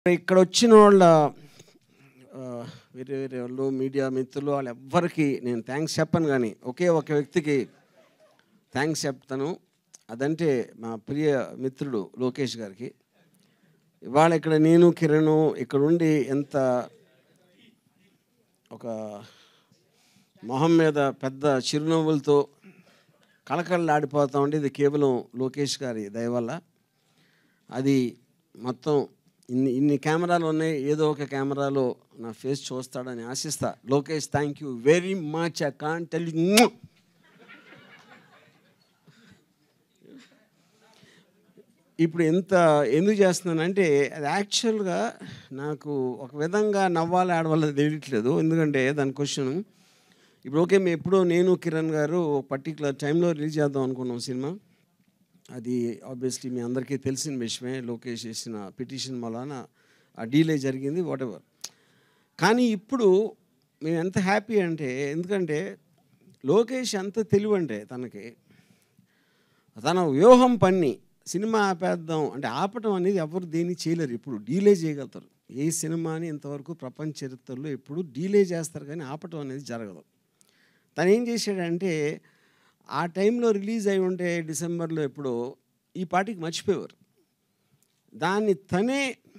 ఇక్కడ వచ్చిన వాళ్ళ వేరే వేరే వాళ్ళు మీడియా మిత్రులు వాళ్ళు ఎవ్వరికి నేను థ్యాంక్స్ చెప్పను, కానీ ఒకే ఒక వ్యక్తికి థ్యాంక్స్ చెప్తాను. అదంటే మా ప్రియ మిత్రుడు లోకేష్ గారికి. ఇవాళ ఇక్కడ నేను కిరణ్ ఇక్కడ ఉండి ఎంత ఒక మొహం మీద పెద్ద చిరునవ్వులతో కళకళలాడిపోతా ఉంటే ఇది కేవలం లోకేష్ గారి దయ వల్ల. అది మొత్తం ఇన్ని కెమెరాలు ఉన్నాయి, ఏదో ఒక కెమెరాలో నా ఫేస్ చూస్తాడని ఆశిస్తా. Lokesh, thank you very much. I can't tell you. ఇప్పుడు ఎందుకు చేస్తున్నానంటే అది యాక్చువల్గా నాకు ఒక విధంగా నవ్వాలి ఆడవాళ్ళ తెలియట్లేదు. ఎందుకంటే దాని క్వశ్చన్ ఇప్పుడు ఓకే, మేము ఎప్పుడో నేను కిరణ్ గారు పర్టికులర్ టైంలో రిలీజ్ చేద్దాం అనుకున్నాం సినిమా. అది ఆబ్వియస్లీ మీ అందరికీ తెలిసిన విషయమే. లోకేష్ చేసిన పిటిషన్ వలన ఆ డీలే జరిగింది, వాట్ ఎవర్. కానీ ఇప్పుడు మేము ఎంత హ్యాపీ అంటే, ఎందుకంటే లోకేష్ ఎంత తెలివి అంటే తన వ్యూహం పన్ని సినిమా ఆపేద్దాం అంటే ఆపటం అనేది ఎవరు దేన్ని చేయలేరు. ఇప్పుడు డీలే చేయగలుగుతారు. ఏ సినిమాని ఇంతవరకు ప్రపంచ చరిత్రలో ఎప్పుడు డీలే చేస్తారు, కానీ ఆపటం అనేది జరగదు. తను ఏం చేశాడంటే ఆ టైంలో రిలీజ్ అయి ఉంటే డిసెంబర్లో ఎప్పుడో ఈ పార్టీకి మర్చిపోయేవారు. దాన్ని తనే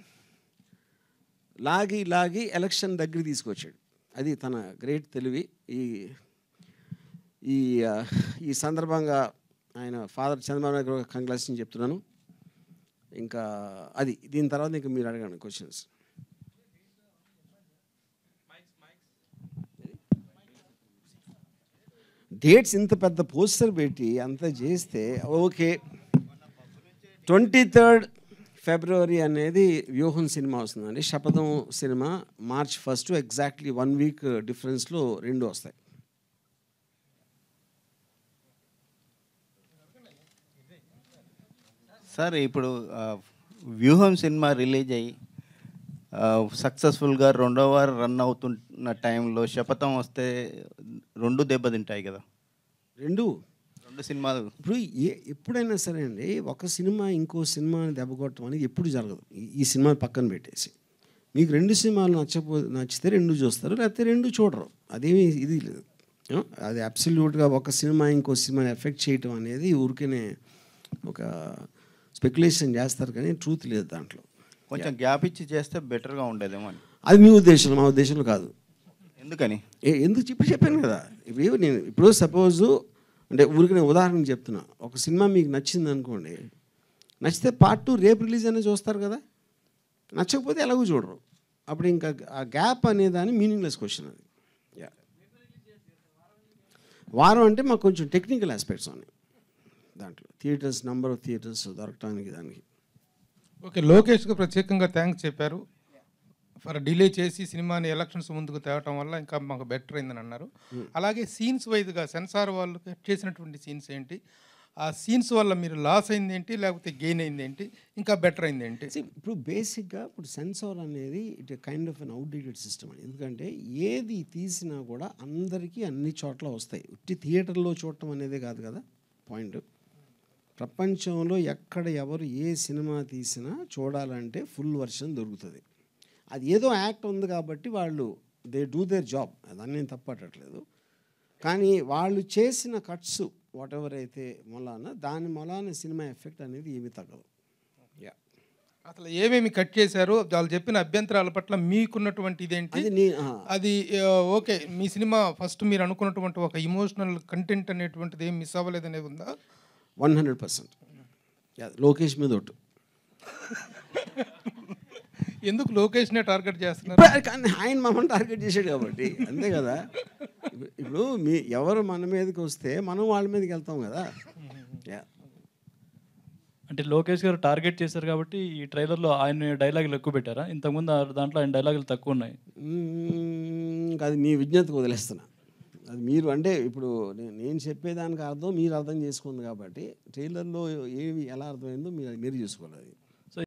లాగి ఎలక్షన్ దగ్గర తీసుకొచ్చాడు. అది తన గ్రేట్ తెలివి. ఈ సందర్భంగా ఆయన ఫాదర్ చంద్రబాబు నాయుడు గారు కంగ్రాచులేషన్ చెప్తున్నాను. ఇంకా అది దీని తర్వాత ఇంకా మీరు అడగండి క్వశ్చన్స్. డేట్స్ ఇంత పెద్ద పోస్టర్ పెట్టి అంత చేస్తే ఓకే. 23rd ఫిబ్రవరి అనేది వ్యూహం సినిమా వస్తుందండి. Sapatham cinema March 1 exactly 1 week డిఫరెన్స్లో రెండు వస్తాయి. సార్ ఇప్పుడు వ్యూహం సినిమా రిలీజ్ అయ్యి సక్సెస్ఫుల్గా 2వ వారం రన్ అవుతున్న టైంలో శపథం వస్తే రెండు దెబ్బతింటాయి కదా. రెండు సినిమాలు ఇప్పుడు ఎప్పుడైనా సరే అండి, ఒక సినిమా ఇంకో సినిమాని దెబ్బకొట్టడం అనేది ఎప్పుడు జరగదు. ఈ సినిమా పక్కన పెట్టేసి మీకు రెండు సినిమాలు నచ్చితే రెండు చూస్తారు, లేకపోతే రెండు చూడరు. అదేమీ ఇది లేదు. అది అబ్సల్యూట్గా ఒక సినిమా ఇంకో సినిమాని ఎఫెక్ట్ చేయటం అనేది ఊరికేనే ఒక స్పెక్యులేషన్ చేస్తారు, కానీ ట్రూత్ లేదు దాంట్లో. కొంచెం గ్యాప్ ఇచ్చి చేస్తే బెటర్గా ఉండేదేమో అని. అది మీ ఉద్దేశం, మా ఉద్దేశంలో కాదు. ఎందుకని ఎందుకు చెప్పాను కదా. ఇప్పుడు సపోజు అంటే ఊరికి నేను ఉదాహరణకు చెప్తున్నా. ఒక సినిమా మీకు నచ్చింది అనుకోండి, నచ్చితే Part 2 రేపు రిలీజ్ అనేది చూస్తారు కదా. నచ్చకపోతే ఎలాగో చూడరు. అప్పుడు ఇంకా ఆ గ్యాప్ అనేదాన్ని మీనింగ్లెస్ క్వశ్చన్ అది. వారం అంటే మాకు కొంచెం టెక్నికల్ ఆస్పెక్ట్స్ ఉన్నాయి దాంట్లో. థియేటర్స్, నెంబర్ ఆఫ్ థియేటర్స్ దొరకటానికి దానికి. ఓకే, లోకేష్కి ప్రత్యేకంగా థ్యాంక్స్ చెప్పారు. ఫర్ డిలే చేసి సినిమాని ఎలక్షన్స్ ముందుకు తేవటం వల్ల ఇంకా మాకు బెటర్ అయిందని అన్నారు. అలాగే సీన్స్ వైజ్గా సెన్సార్ వాళ్ళు కట్ చేసినటువంటి సీన్స్ ఏంటి, ఆ సీన్స్ వల్ల మీరు లాస్ అయింది ఏంటి, లేకపోతే గెయిన్ అయింది ఏంటి, ఇంకా బెటర్ అయింది ఏంటి? ఇప్పుడు బేసిక్గా ఇప్పుడు సెన్సార్ అనేది it kind of an outdated system. ఎందుకంటే ఏది తీసినా కూడా అందరికీ అన్ని చోట్ల వస్తాయి. ఉట్టి థియేటర్లో చూడటం అనేదే కాదు కదా పాయింట్. ప్రపంచంలో ఎక్కడ ఎవరు ఏ సినిమా తీసినా చూడాలంటే ఫుల్ వర్షన్ దొరుకుతుంది. అది ఏదో యాక్ట్ ఉంది కాబట్టి వాళ్ళు దే డూ దేర్ జాబ్, దాన్ని నేను తప్పట్టట్లేదు. కానీ వాళ్ళు చేసిన కట్స్ వాట్ ఎవర్ అయితే దాని మొలాన సినిమా ఎఫెక్ట్ అనేది ఏమీ తగ్గదు. అసలు ఏమేమి కట్ చేశారు, వాళ్ళు చెప్పిన అభ్యంతరాల పట్ల మీకున్నటువంటి ఇదేంటి? అది ఓకే, మీ సినిమా ఫస్ట్ మీరు అనుకున్నటువంటి ఒక ఇమోషనల్ కంటెంట్ అనేటువంటిది ఏం మిస్ అవ్వలేదు అనేది ఉందా? 100% లోకేష్ మీద ఒట్టు. ఎందుకు లోకేష్నే టార్గెట్ చేస్తున్నారు? కానీ ఆయన మమ్మల్ని టార్గెట్ చేశాడు కాబట్టి అంతే కదా. ఇప్పుడు ఎవరు మన మీదకి వస్తే మనం వాళ్ళ మీదకి వెళ్తాం కదా. అంటే లోకేష్ గారు టార్గెట్ చేశారు కాబట్టి ఈ ట్రైలర్లో ఆయన డైలాగులు ఎక్కువ పెట్టారా? ఇంతకుముందు దాంట్లో ఆయన డైలాగులు తక్కువ ఉన్నాయి. అది మీ విజ్ఞతకు వదిలేస్తున్నా. అది మీరు అంటే ఇప్పుడు నేను చెప్పేదానికి అర్థం మీరు అర్థం చేసుకుంది కాబట్టి ట్రైలర్లో ఏవి ఎలా అర్థమైందో మీరు చూసుకోవాలి.